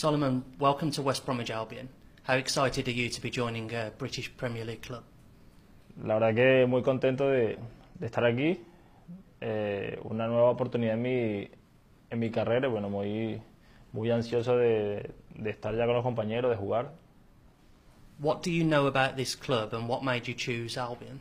Solomon, welcome to West Bromwich Albion. How excited are you to be joining a British Premier League club? La verdad que muy contento de estar aquí, una nueva oportunidad en mi carrera, y bueno, muy ansioso de estar ya con los compañeros, de jugar. What do you know about this club and what made you choose Albion?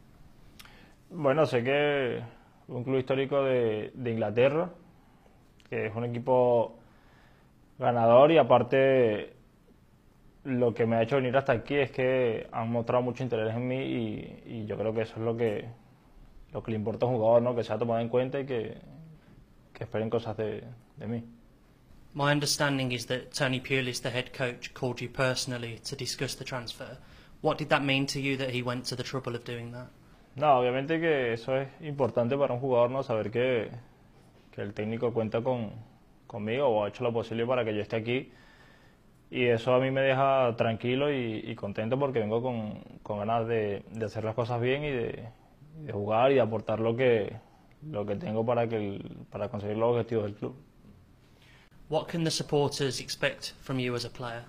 Bueno, sé que es un club histórico de Inglaterra, que es un equipo ganador y aparte lo que me ha hecho venir hasta aquí es que han mostrado mucho interés en mí y yo creo que eso es lo que le importa a un jugador, ¿no? Que se ha tomado en cuenta y que esperen cosas de mí. My understanding is that Tony Pulis, the head coach, called you personally to discuss the transfer. What did that mean to you that he went to the trouble of doing that? No, obviamente que eso es importante para un jugador, ¿no? Saber que el técnico cuenta conmigo o ha hecho lo posible para que yo esté aquí. Y eso a mí me deja tranquilo y contento porque vengo con ganas de hacer las cosas bien y de jugar y de aportar lo que tengo para conseguir los objetivos del club. What can the supporters expect from you as a player?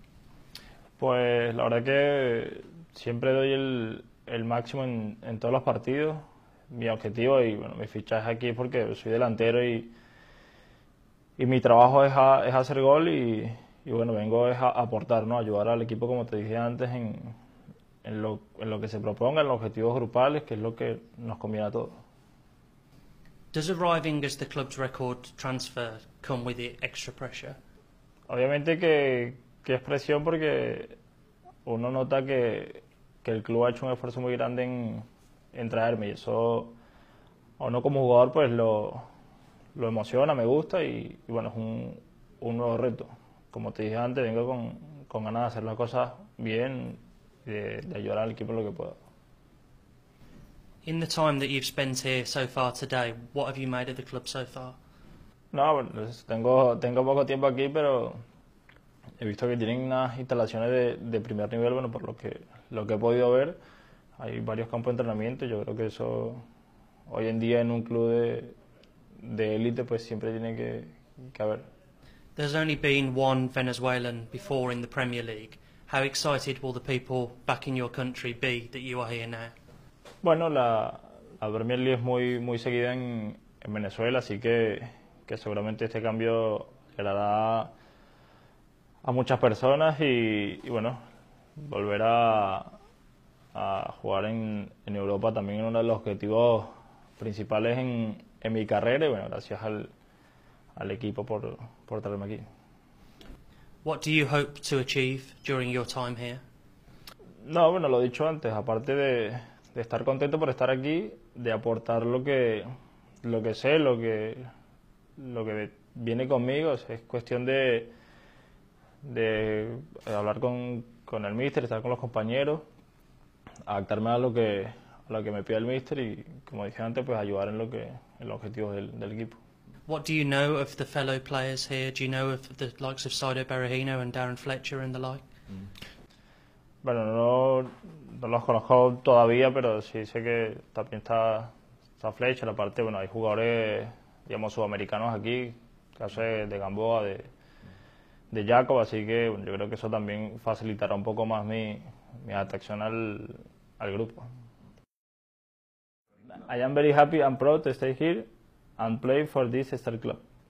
Pues la verdad que siempre doy el máximo en todos los partidos. Mi objetivo y bueno, mi fichaje aquí es porque soy delantero y mi trabajo es hacer gol y bueno, vengo a aportar, ¿no? Ayudar al equipo, como te dije antes, en lo que se proponga, en los objetivos grupales, que es lo que nos conviene a todos. Does arriving as the club's record transfer come with the extra pressure? Obviamente que es presión porque uno nota que el club ha hecho un esfuerzo muy grande en traerme y eso a uno como jugador pues lo emociona, me gusta y bueno, es un nuevo reto. Como te dije antes, vengo con ganas de hacer las cosas bien y de ayudar al equipo en lo que pueda. In the time that you've spent here so far today, what have you made of the club so far? No, bueno, pues, tengo poco tiempo aquí, pero he visto que tienen unas instalaciones de primer nivel, bueno, por lo que he podido ver, hay varios campos de entrenamiento y yo creo que eso hoy en día en un club de élite pues siempre tiene que haber. There's only been one Venezuelan before in the Premier League. How excited will the people back in your country be that you are here now? Bueno, la Premier League es muy seguida en Venezuela, así que seguramente este cambio agradará a muchas personas y bueno, volver a jugar en Europa también es uno de los objetivos principales en mi carrera y bueno, gracias al equipo por traerme aquí. What do you hope to achieve during your time here? No, bueno, lo he dicho antes, aparte de estar contento por estar aquí, de aportar lo que sé, lo que viene conmigo, es cuestión de hablar con el míster, estar con los compañeros, adaptarme a lo que me pide el míster y, como dije antes, pues ayudar en los objetivos del equipo. What do you know of the fellow players here? Do you know of the likes of Saido Berahino and Darren Fletcher and the like? Bueno, no los conozco todavía, pero sí sé que también está Fletcher. Aparte, bueno, hay jugadores, digamos, sudamericanos aquí, caso de Gamboa, de Jacob, así que bueno, yo creo que eso también facilitará un poco más mi adaptación al grupo. I am very happy and proud to stay here and play for this star club.